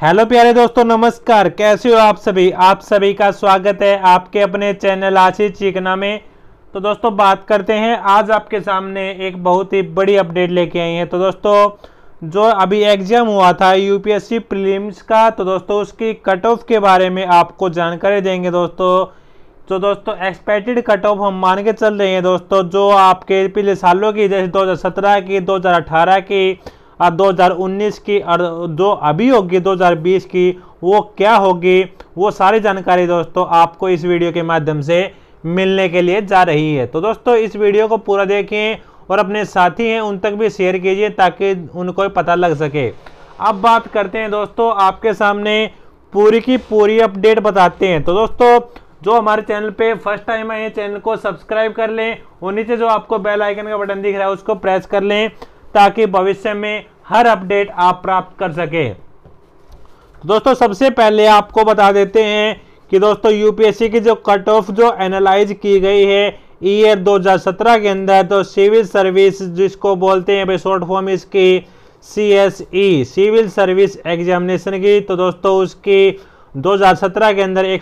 Hello प्यारे दोस्तों, नमस्कार। कैसे हो आप सभी का स्वागत है आपके अपने चैनल आशीष चिकना में। तो दोस्तों बात करते हैं, आज आपके सामने एक बहुत ही बड़ी अपडेट लेके आई हैं। तो दोस्तों जो अभी एग्जाम हुआ था यूपीएससी प्रीलिम्स का, तो दोस्तों उसकी कट ऑफ के बारे में आपको जानकारी देंगे दोस्तों। तो दोस्तों एक्सपेक्टेड कट ऑफ हम मान के चल रहे हैं दोस्तों, जो आपके पिछले सालों की जैसे 2017 की, 2018 की और 2019 की और जो अभी होगी 2020 की, वो क्या होगी, वो सारी जानकारी दोस्तों आपको इस वीडियो के माध्यम से मिलने के लिए जा रही है। तो दोस्तों इस वीडियो को पूरा देखें और अपने साथी हैं उन तक भी शेयर कीजिए ताकि उनको पता लग सके। अब बात करते हैं दोस्तों, आपके सामने पूरी की पूरी अपडेट बताते हैं। तो दोस्तों जो हमारे चैनल पे फर्स्ट टाइम आए हैं, चैनल को सब्सक्राइब कर लें और नीचे जो आपको बेल आइकन का बटन दिख रहा है उसको प्रेस कर लें ताकि भविष्य में हर अपडेट आप प्राप्त कर सके। दोस्तों सबसे पहले आपको बता देते हैं कि दोस्तों यूपीएससी की जो कट ऑफ जो एनालाइज की गई है ईयर 2017 के अंदर, तो सिविल सर्विस जिसको बोलते हैं भाई शॉर्ट फॉर्म इसकी सीएसई, सिविल सर्विस एग्जामिनेशन की, तो दोस्तों उसकी 2017 के अंदर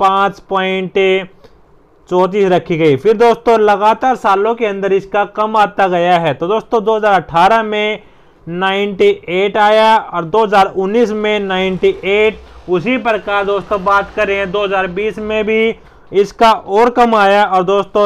105.34 रखी गई। फिर दोस्तों लगातार सालों के अंदर इसका कम आता गया है। तो दोस्तों 2018 में 98 आया और 2019 में 98। उसी प्रकार दोस्तों बात करें 2020 में भी इसका और कम आया और दोस्तों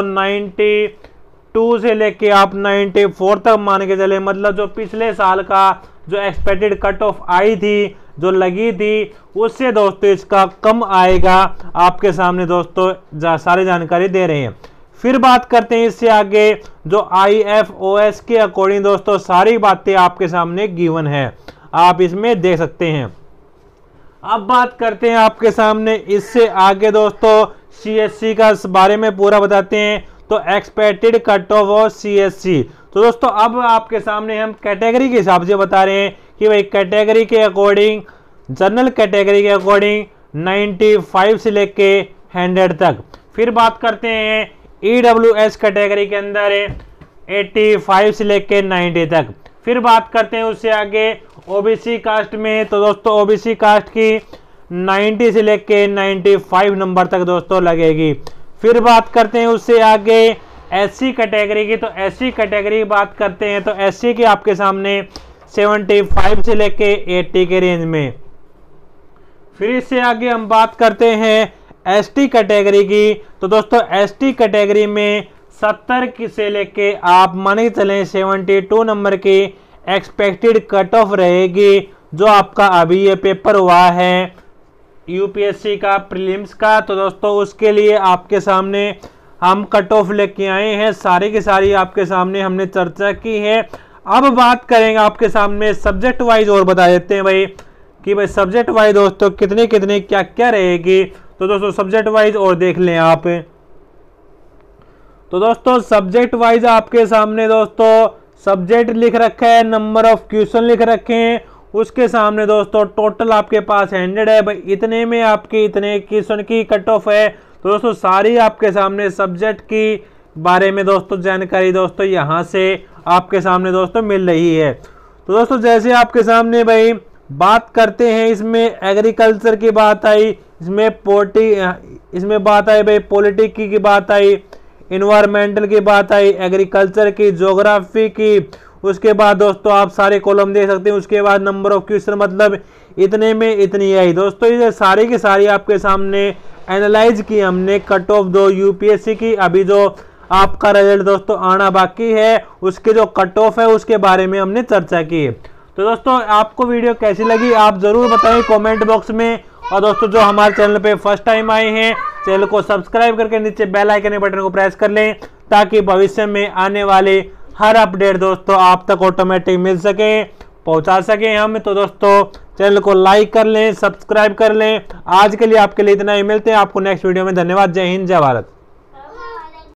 92 से लेके आप 94 तक मान के चले। मतलब जो पिछले साल का जो एक्सपेक्टेड कट ऑफ आई थी, जो लगी थी, उससे दोस्तों इसका कम आएगा। आपके सामने दोस्तों सारी जानकारी दे रहे हैं। फिर बात करते हैं इससे आगे जो IFOS के अकॉर्डिंग दोस्तों सारी बातें आपके सामने गिवन है, आप इसमें देख सकते हैं। अब बात करते हैं आपके सामने इससे आगे दोस्तों CSC का बारे में पूरा बताते हैं। तो एक्सपेक्टेड कट ऑफ और CSC, तो दोस्तों अब आपके सामने हम कैटेगरी के हिसाब से बता रहे हैं कि भाई कैटेगरी के अकॉर्डिंग, जनरल कैटेगरी के अकॉर्डिंग 95 से लेके 100 तक। फिर बात करते हैं EWS कैटेगरी के अंदर 85 से लेके 90 तक। फिर बात करते हैं उससे आगे OBC कास्ट में, तो दोस्तों OBC कास्ट की 90 से लेके 95 नंबर तक दोस्तों लगेगी। फिर बात करते हैं उससे आगे SC कैटेगरी की, तो SC कैटेगरी की बात करते हैं तो SC की आपके सामने 75 से लेके 80 के रेंज में। फिर इससे आगे हम बात करते हैं ST कैटेगरी की, तो दोस्तों ST कैटेगरी में 70 से लेके आप मान के चलें 72 नंबर की एक्सपेक्टेड कट ऑफ रहेगी। जो आपका अभी ये पेपर हुआ है यूपीएससी का प्रीलिम्स का, तो दोस्तों उसके लिए आपके सामने हम कट ऑफ लेके आए हैं, सारी की सारी आपके सामने हमने चर्चा की है। अब बात करेंगे आपके सामने सब्जेक्ट वाइज और बता देते हैं भाई कि भाई सब्जेक्ट वाइज दोस्तों कितने कितने क्या क्या रहेगी। तो दोस्तों सब्जेक्ट वाइज और देख लें आप। तो दोस्तों सब्जेक्ट वाइज आपके सामने दोस्तों सब्जेक्ट लिख रखा है, नंबर ऑफ क्वेश्चन लिख रखे हैं, उसके सामने दोस्तों टोटल आपके पास 100 है भाई, इतने में आपके इतने क्वेश्चन की कट ऑफ है। तो दोस्तों सारी आपके सामने सब्जेक्ट की बारे में दोस्तों जानकारी दोस्तों यहाँ से आपके सामने दोस्तों मिल रही है। तो दोस्तों जैसे आपके सामने भाई बात करते हैं, इसमें एग्रीकल्चर की बात आई, इसमें बात आई भाई पॉलिटिक की बात आई, इन्वायरमेंटल की बात आई, एग्रीकल्चर की, ज्योग्राफी की, उसके बाद दोस्तों आप सारे कॉलम देख सकते हैं। उसके बाद नंबर ऑफ क्वेश्चन मतलब इतने में इतनी आई। दोस्तों ये सारी की सारी आपके सामने एनालाइज की हमने कट ऑफ दो यूपीएससी की। अभी जो आपका रिजल्ट दोस्तों आना बाकी है, उसके जो कट ऑफ है उसके बारे में हमने चर्चा की। तो दोस्तों आपको वीडियो कैसी लगी आप जरूर बताएं कमेंट बॉक्स में। और दोस्तों जो हमारे चैनल पे फर्स्ट टाइम आए हैं, चैनल को सब्सक्राइब करके नीचे बेल आइकन के बटन को प्रेस कर लें ताकि भविष्य में आने वाले हर अपडेट दोस्तों आप तक ऑटोमेटिक मिल सके, पहुंचा सके हम। तो दोस्तों चैनल को लाइक कर लें, सब्सक्राइब कर लें। आज के लिए आपके लिए इतना ही, मिलते हैं आपको नेक्स्ट वीडियो में। धन्यवाद। जय हिंद, जय भारत।